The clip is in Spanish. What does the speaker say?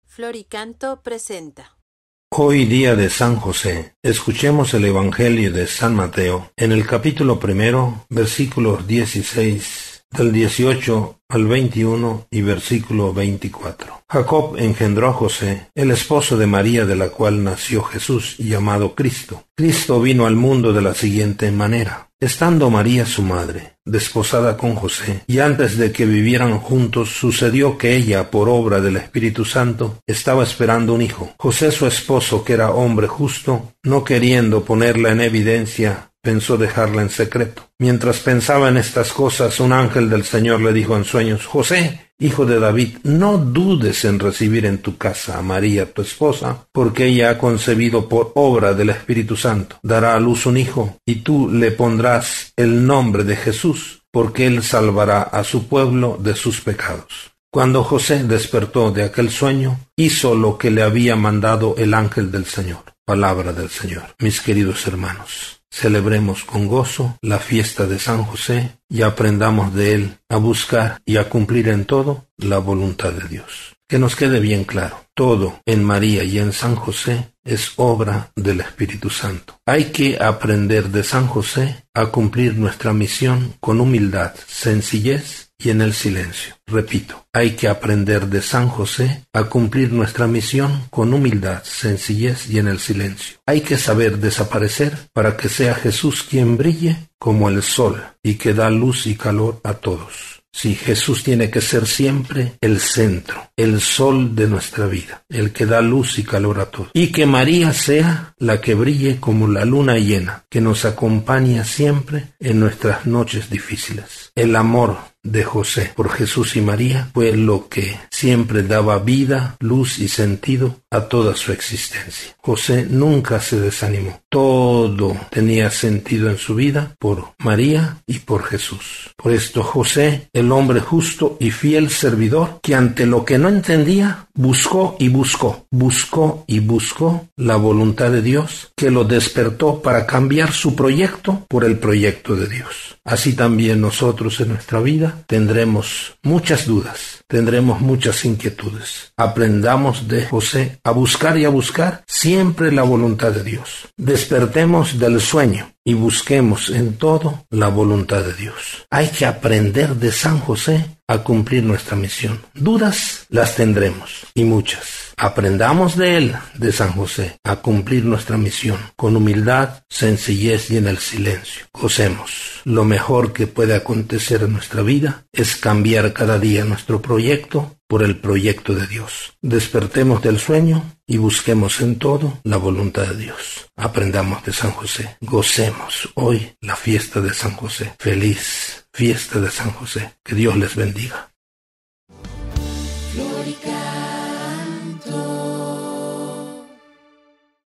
Floricanto presenta. Hoy día de San José, escuchemos el Evangelio de San Mateo, en el capítulo 1, versículos 16, del 18 al 21 y versículo 24. Jacob engendró a José, el esposo de María, de la cual nació Jesús, llamado Cristo. Cristo vino al mundo de la siguiente manera. Estando María su madre, desposada con José, y antes de que vivieran juntos, sucedió que ella, por obra del Espíritu Santo, estaba esperando un hijo. José, su esposo, que era hombre justo, no queriendo ponerla en evidencia, pensó dejarla en secreto. Mientras pensaba en estas cosas, un ángel del Señor le dijo en sueños: José, hijo de David, no dudes en recibir en tu casa a María, tu esposa, porque ella ha concebido por obra del Espíritu Santo. Dará a luz un hijo, y tú le pondrás el nombre de Jesús, porque él salvará a su pueblo de sus pecados. Cuando José despertó de aquel sueño, hizo lo que le había mandado el ángel del Señor. Palabra del Señor. Mis queridos hermanos, celebremos con gozo la fiesta de San José y aprendamos de él a buscar y a cumplir en todo la voluntad de Dios. Que nos quede bien claro, todo en María y en San José es obra del Espíritu Santo. Hay que aprender de San José a cumplir nuestra misión con humildad, sencillez y en el silencio. Repito, hay que aprender de San José a cumplir nuestra misión con humildad, sencillez y en el silencio. Hay que saber desaparecer para que sea Jesús quien brille como el sol y que da luz y calor a todos. Sí, Jesús tiene que ser siempre el centro, el sol de nuestra vida, el que da luz y calor a todos. Y que María sea la que brille como la luna llena, que nos acompaña siempre en nuestras noches difíciles. El amor de José por Jesús y María fue lo que siempre daba vida, luz y sentido a toda su existencia. José nunca se desanimó. Todo tenía sentido en su vida por María y por Jesús. Por esto José, el hombre justo y fiel servidor, que ante lo que no entendía, buscó y buscó la voluntad de Dios, que lo despertó para cambiar su proyecto por el proyecto de Dios. Así también nosotros en nuestra vida tendremos muchas dudas, tendremos muchas inquietudes. Aprendamos de José a buscar siempre la voluntad de Dios. Despertemos del sueño y busquemos en todo la voluntad de Dios. Hay que aprender de San José a cumplir nuestra misión. Dudas las tendremos, y muchas. Aprendamos de él, de San José, a cumplir nuestra misión con humildad, sencillez y en el silencio. Gocemos. Lo mejor que puede acontecer en nuestra vida es cambiar cada día nuestro proyecto por el proyecto de Dios. Despertemos del sueño y busquemos en todo la voluntad de Dios. Aprendamos de San José. Gocemos hoy la fiesta de San José. Feliz fiesta de San José. Que Dios les bendiga. Floricanto.